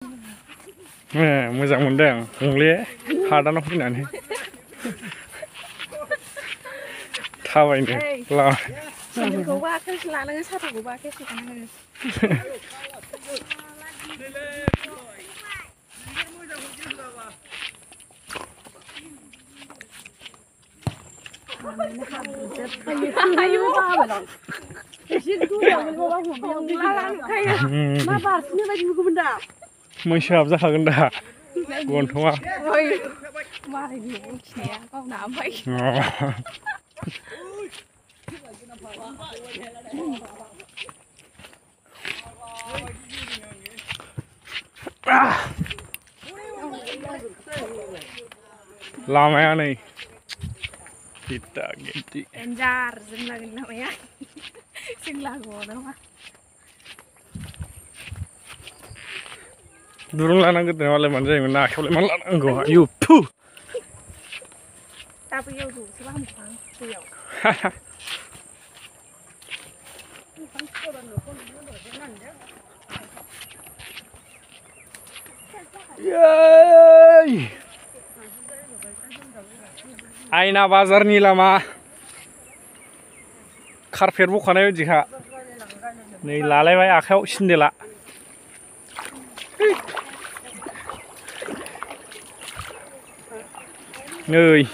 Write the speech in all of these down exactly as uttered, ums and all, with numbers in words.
मोजां मोनदों हंले हादानाव फैनानै थाबायनो लामा साथाखौबो आखाइसो लानांगोन साथाखौबो आखाइसो लानांगोन मैसो हाबजाखागोन दा गन्थङा लामाया नै गिता गिति एन्जार जों लागोन लामाया जों लागोआव नामा दुरुं लानांगौ मालाय मानो जायोमोन ना आखायावलाय मा लानांगौ आयु थु दा बैयाव जौसो हामखां दैयाव आयना बाजारनि लामा कारपेट बखानाय बायदिखा नै लालायबाय आखायाव सिन्देला नै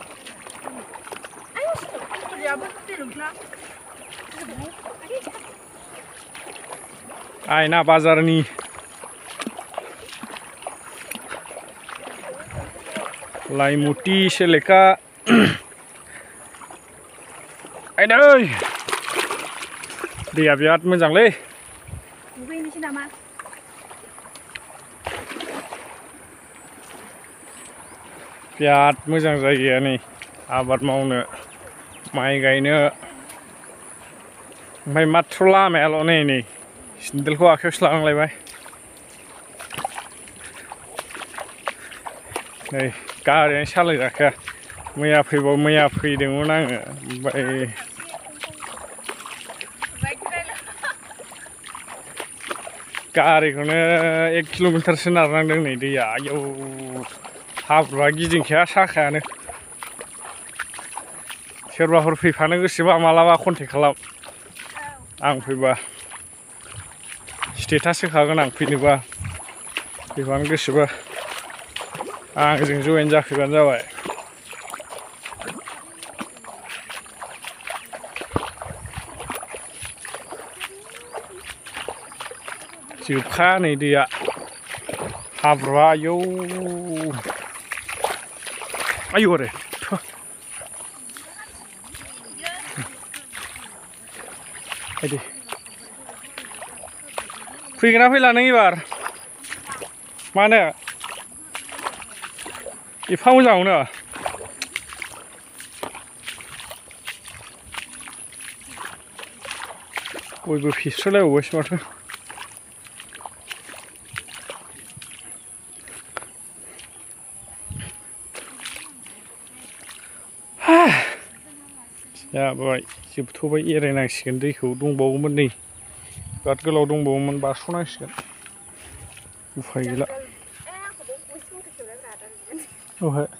आयना बाजारनि लाइमुथि सेलेखा आयदै दैया बिराद मोजांलै दुगैनोसै नामा बिराद मोजां जायगाया नै आबाद मावनो माइ गायनो ओमफ्राय माथ्र लामायाल' नै नै सेन्देलखौ आखायावसो लानांलायबाय नै गारियानो सालायजाखाया मैया फैबाव मैया फैदोंमोन आङो ओमफ्राय गारिखौनो एक किल'मिटारसो नारनांदों नै दैया आयौ हाब्रुआ गिदिंखाया साखायानो सोरबाफोर फैफानो गोसोबा मालाबा कन्टेक्ट खालाम आं फैबा स्टेटास होखागोन आं फैनोबा फैफानो गोसोबा आंजों जयेन जाफैबानो जाबाय जोबखा नै दैया हाब्रुआ आयौ आयौ आरो दे फैगोन ना फैला नों एबार मानो एफा मोजाङावनो बयबो फिस्रोलायबावबायसो माथो जाबाय जोबथ'बाय एरायनांसिगोन दैखौ दंबावोमोन नै बिराद गोलाव दंबावोमोन बारस'नांसिगोन उफाय गैला अहे